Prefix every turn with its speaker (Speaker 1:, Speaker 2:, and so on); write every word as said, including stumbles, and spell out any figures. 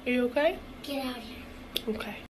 Speaker 1: Are you okay?
Speaker 2: Get out of here.
Speaker 1: Okay.